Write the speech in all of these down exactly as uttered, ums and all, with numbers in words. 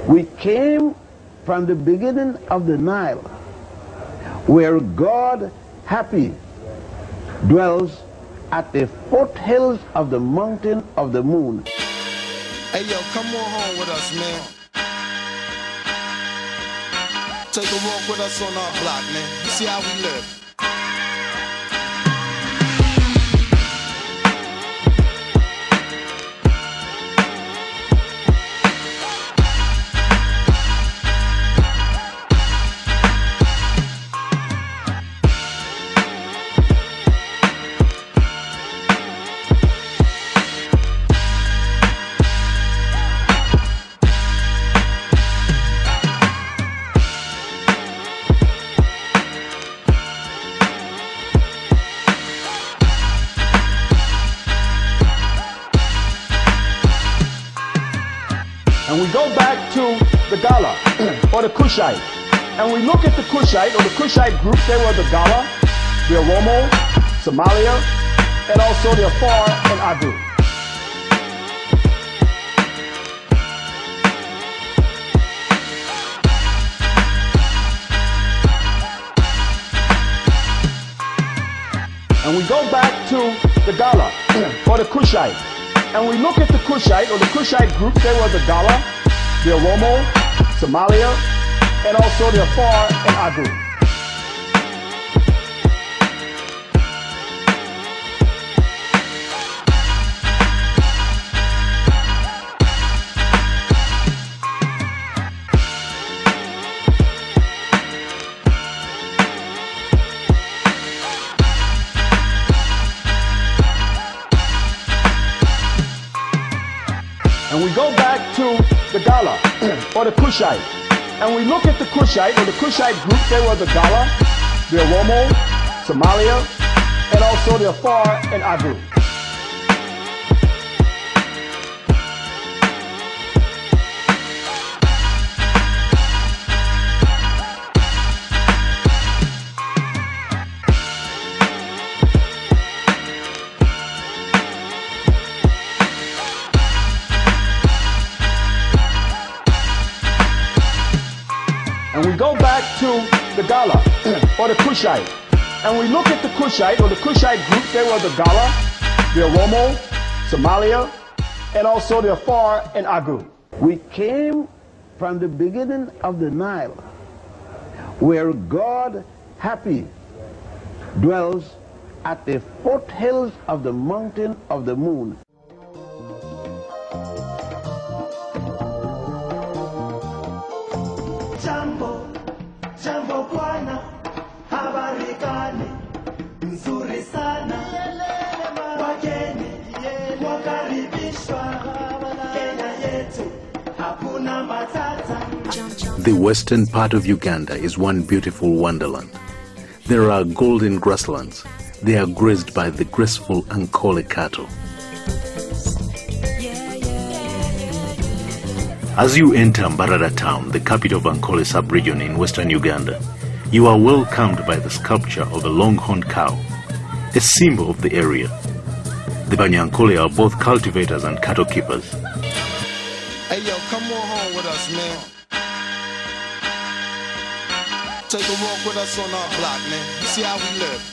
We came from the beginning of the Nile, where God happy dwells at the foothills of the mountain of the moon. Hey yo, come on home with us, man. Take a walk with us on our block, man. See how we live. And we go back to the Gala, or the Kushite. And we look at the Kushite, or the Kushite group. They were the Gala, the Oromo, Somalia, and also the Afar and Agu. And we go back to the Gala, or the Kushite. And we look at the Kushite, or the Kushite group. They were the Gala, the Oromo, Somalia, and also the Afar and Agu. And we go back to the Gala, or the Kushite. And we look at the Kushite, or the Kushite group. They were the Gala, the Oromo, Somalia, and also the Afar and Agu. And we go back to the Gala, or the Kushite. And we look at the Kushite, or the Kushite group. They were the Gala, the Oromo, Somalia, and also the Afar and Agu. We came from the beginning of the Nile, where God happy dwells at the foothills of the mountain of the moon. Jambo, jambo bwana, habari gani? Nzuri sana. Wageni wakaribishwa. Kenya yetu hakuna matata. The western part of Uganda is one beautiful wonderland. There are golden grasslands. They are grazed by the graceful Ankole cattle. As you enter Mbarara town, the capital of Ankole sub-region in western Uganda, you are welcomed by the sculpture of a longhorned cow, a symbol of the area. The Banyankole are both cultivators and cattle keepers. Hey yo, come on home with us, man. Take a walk with us on our block, man. See how we live.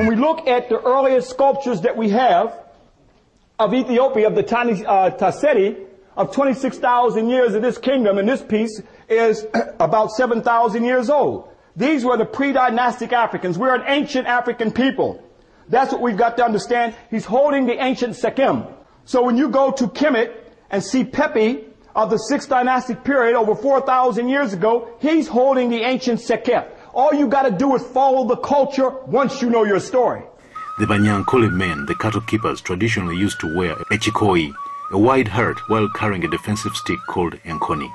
when we look at the earliest sculptures that we have of Ethiopia, of the Tani uh, Taseti, of twenty-six thousand years of this kingdom, and this piece is about seven thousand years old. These were the pre-dynastic Africans. We're an ancient African people. That's what we've got to understand. He's holding the ancient Sekhem. So when you go to Kemet and see Pepi of the sixth dynastic period over four thousand years ago, he's holding the ancient Sekhem. All you got to do is follow the culture once you know your story. The Banyankole men, the cattle keepers, traditionally used to wear a chikoi, a wide hat, while carrying a defensive stick called enkoni.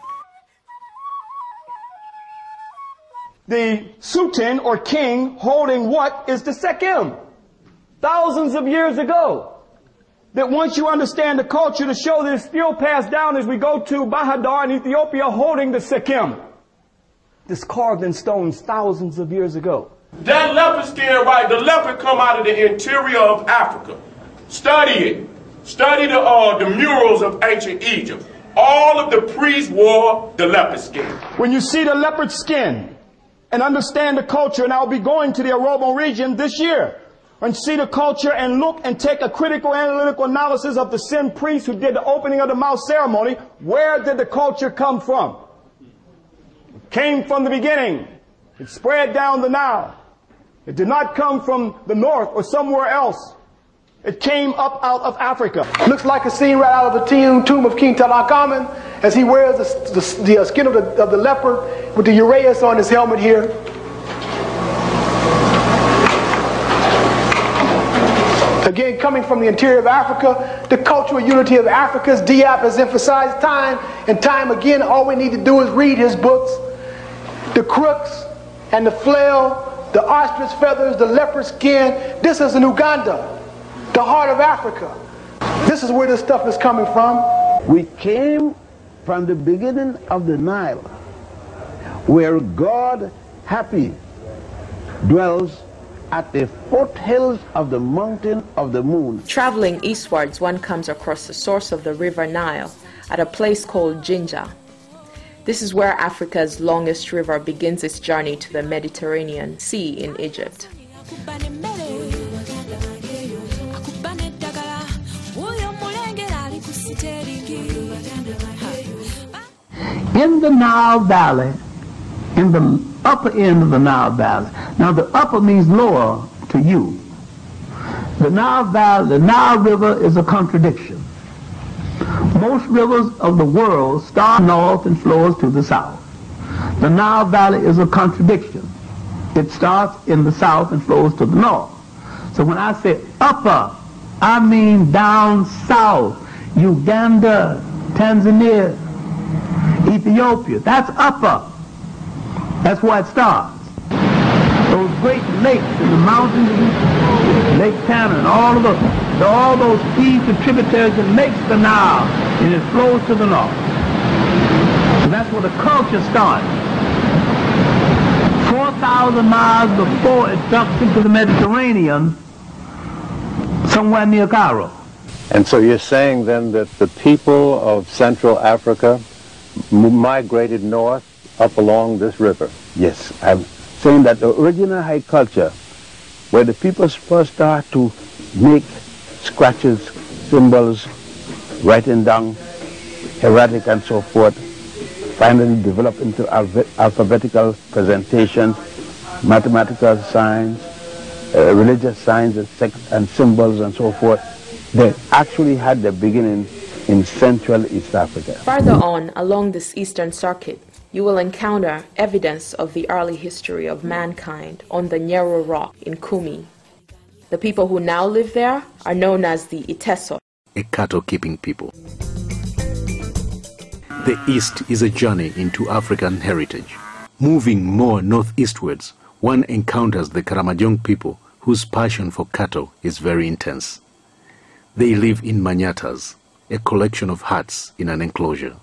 The Sultan or king holding what is the Sekhem? Thousands of years ago. That once you understand the culture, to show that it's still passed down as we go to Bahadar in Ethiopia holding the Sekhem. This carved in stones thousands of years ago. That leopard skin, right, the leopard come out of the interior of Africa. Study it. Study the, uh, the murals of ancient Egypt. All of the priests wore the leopard skin. When you see the leopard skin and understand the culture, and I'll be going to the Oromo region this year, and see the culture and look and take a critical analytical analysis of the Sin priests who did the opening of the mouth ceremony, where did the culture come from? It came from the beginning. It spread down the Nile. It did not come from the north or somewhere else. It came up out of Africa. Looks like a scene right out of the tomb of King Tutankhamun as he wears the, the, the skin of the, of the leopard with the uraeus on his helmet here. Again, coming from the interior of Africa, the cultural unity of Africa's Diop has emphasized time and time again. All we need to do is read his books. The crooks and the flail, the ostrich feathers, the leopard skin. This is in Uganda, the heart of Africa. This is where this stuff is coming from. We came from the beginning of the Nile, where God, happy, dwells at the foothills of the mountain of the moon. Traveling eastwards, one comes across the source of the river Nile at a place called Jinja. This is where Africa's longest river begins its journey to the Mediterranean Sea in Egypt. In the Nile Valley, in the upper end of the Nile Valley. Now the upper means lower to you. The Nile Valley, the Nile River is a contradiction. Most rivers of the world start north and flows to the south. The Nile Valley is a contradiction. It starts in the south and flows to the north. So when I say upper, I mean down south. Uganda, Tanzania, Ethiopia. That's upper. That's where it starts. Those great lakes in the mountains, Lake Tana and all of those, all those feeds and tributaries that makes the Nile, and it flows to the north. So that's where the culture starts. four thousand miles before it dumps into the Mediterranean, somewhere near Cairo. And so you're saying then that the people of Central Africa migrated north up along this river? Yes, I'm saying that the original high culture, where the people first start to make scratches, symbols, writing down, hieratic and so forth, finally develop into alphabetical presentations, mathematical signs, uh, religious signs and, and symbols and so forth. They actually had their beginning in Central East Africa. Farther on, along this eastern circuit, you will encounter evidence of the early history of mankind on the Nyero Rock in Kumi. The people who now live there are known as the Iteso, a cattle-keeping people. The East is a journey into African heritage. Moving more northeastwards, one encounters the Karamojong people whose passion for cattle is very intense. They live in manyatas, a collection of huts in an enclosure.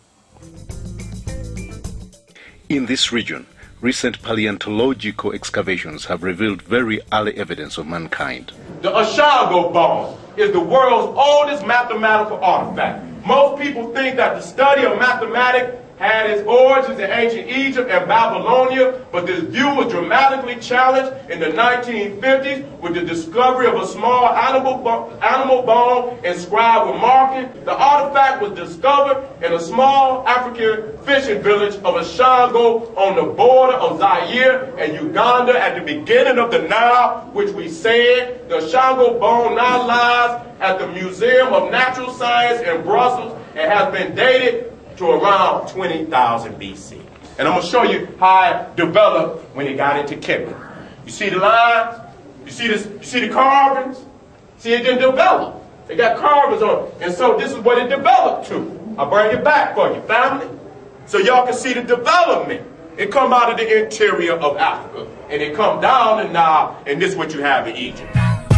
In this region, recent paleontological excavations have revealed very early evidence of mankind. The Ashago bone is the world's oldest mathematical artifact. Most people think that the study of mathematics had its origins in ancient Egypt and Babylonia, but this view was dramatically challenged in the nineteen fifties with the discovery of a small animal, bo animal bone inscribed with marking. The artifact was discovered in a small African fishing village of Ashango on the border of Zaire and Uganda at the beginning of the Nile, which we said the Ashango bone now lies at the Museum of Natural Science in Brussels and has been dated to around twenty thousand B C. And I'm going to show you how it developed when it got into Kenya. You see the lines? You see this? You see the carvings? See, it didn't develop. It got carvings on it. And so this is what it developed to. I'll bring it back for you, family. So y'all can see the development. It come out of the interior of Africa. And it come down the Nile, and this is what you have in Egypt.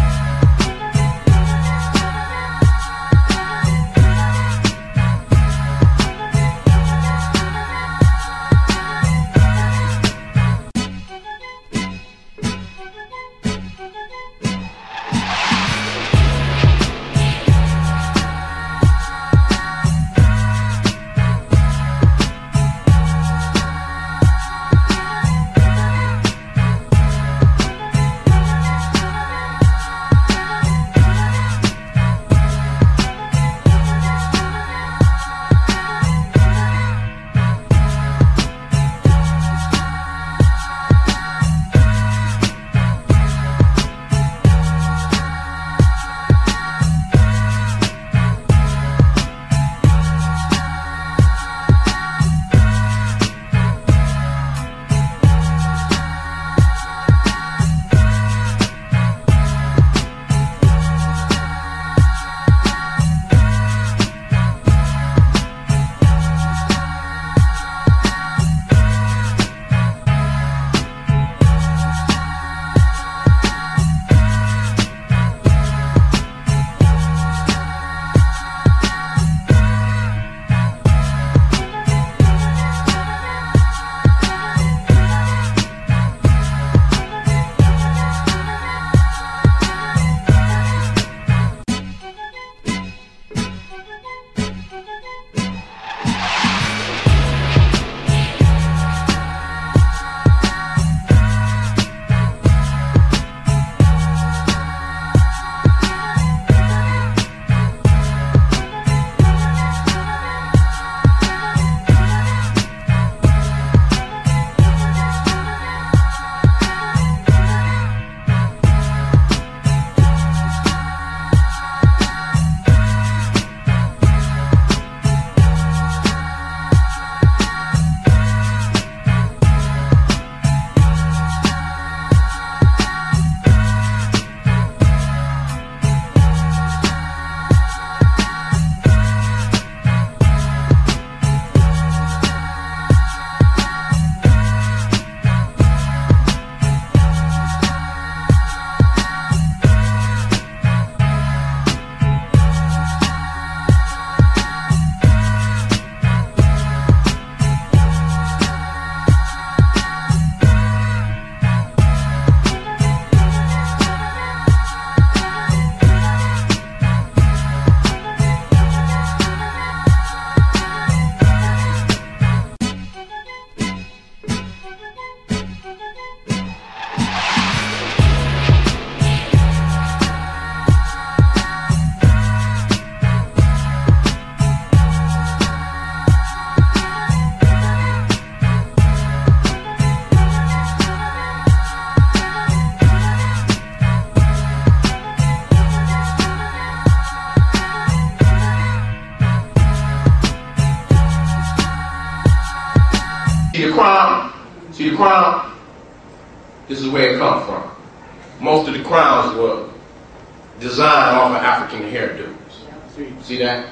See the crown? See the crown? This is where it comes from. Most of the crowns were designed off of African hairdos. See that?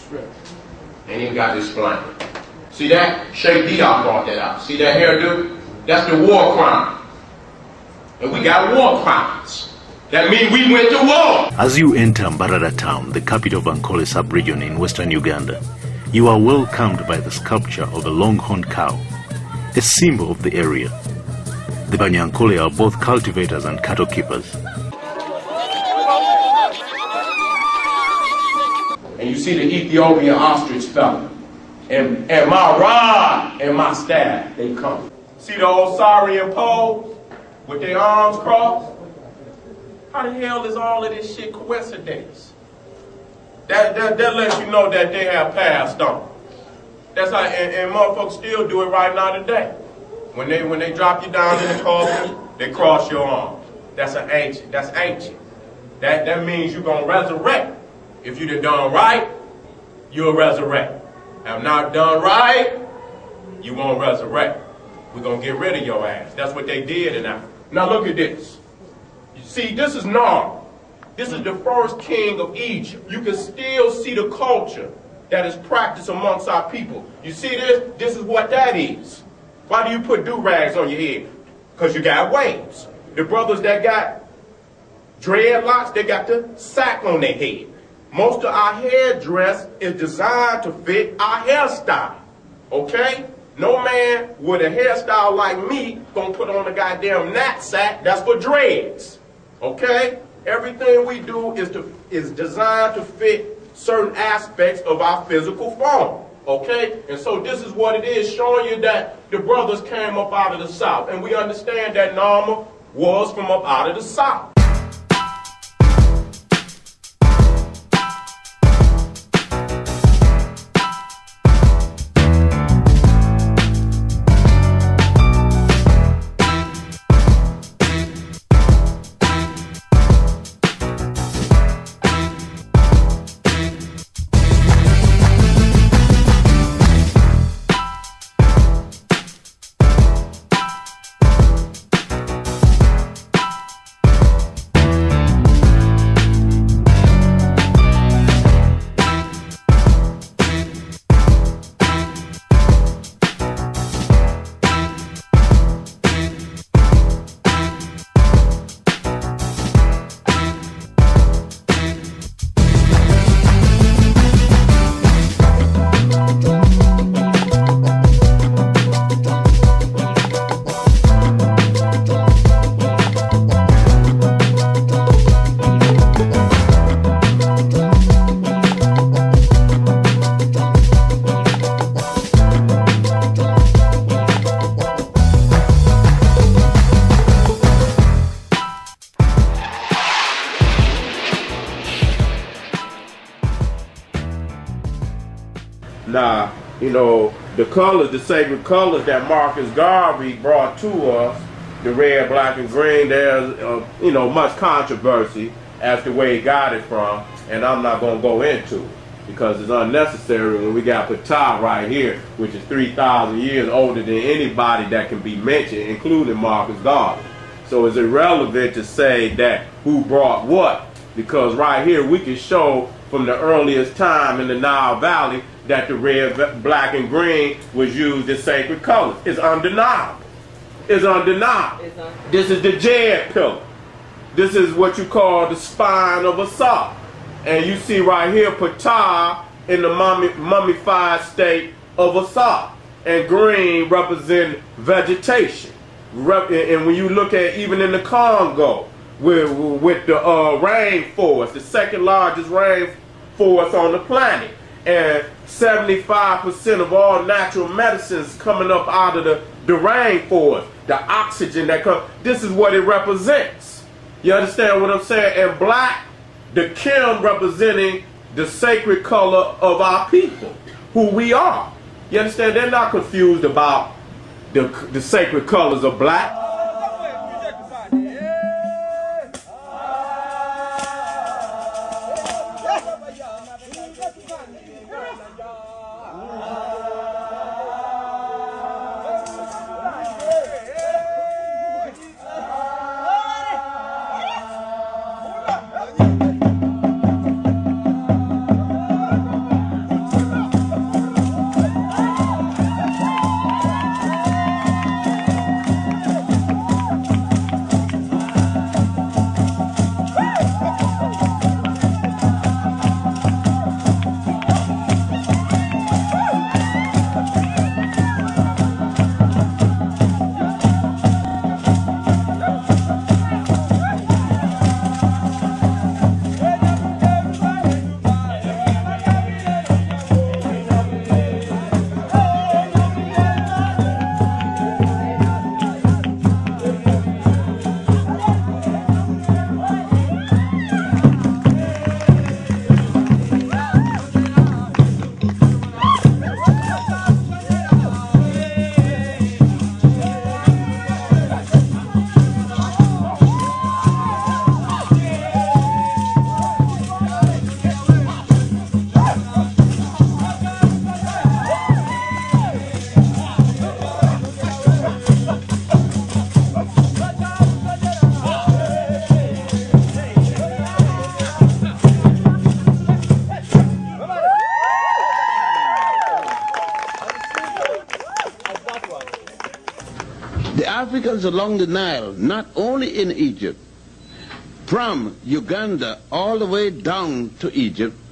Ain't even got to explain it. See that? Sheikh Diop brought that out. See that hairdo? That's the war crown. And we got war crowns. That means we went to war. As you enter Mbarara town, the capital of Ankole sub-region in western Uganda, you are welcomed by the sculpture of a long-horned cow, a symbol of the area. The Banyankole are both cultivators and cattle keepers. And you see the Ethiopian ostrich feather. and, and my rod and my staff, they come. See the old Syrian pose with their arms crossed? How the hell is all of this shit coincidence? That, that, that lets you know that they have passed on. That's how, and, and motherfuckers still do it right now today. When they when they drop you down in the coffin, they cross your arms. That's an ancient. That's ancient. That that means you're gonna resurrect. If you done done right, you'll resurrect. Have not done right, you won't resurrect. We're gonna get rid of your ass. That's what they did in Africa. Now look at this. You see, this is Nar. This is the first king of Egypt. You can still see the culture that is practiced amongst our people. You see this? This is what that is. Why do you put do-rags on your head? Because you got waves. The brothers that got dreadlocks, they got the sack on their head. Most of our hairdress is designed to fit our hairstyle. Okay? No man with a hairstyle like me gonna put on a goddamn knapsack. That's for dreads. Okay? Everything we do is to is designed to fit certain aspects of our physical form. Okay? And so this is what it is, showing you that the brothers came up out of the South. And we understand that Nama was from up out of the South. Now, you know, the colors, the sacred colors that Marcus Garvey brought to us, the red, black, and green, there's, uh, you know, much controversy as to where he got it from, and I'm not going to go into it because it's unnecessary when we got Ptah right here, which is three thousand years older than anybody that can be mentioned, including Marcus Garvey. So it's irrelevant to say that who brought what, because right here we can show from the earliest time in the Nile Valley that the red, black, and green was used as sacred colors. It's undeniable. It's undeniable. It's undeniable. This is the Djed pillar. This is what you call the spine of Asar. And you see right here Ptah in the mummy, mummified state of Asar. And green represent vegetation. And when you look at even in the Congo, with, with the uh, rainforest, the second largest rainforest on the planet, and seventy-five percent of all natural medicines coming up out of the, the rainforest, the oxygen that comes, this is what it represents. You understand what I'm saying? And black, the Kim representing the sacred color of our people, who we are. You understand? They're not confused about the, the sacred colors of black. Africans along the Nile, not only in Egypt, from Uganda all the way down to Egypt,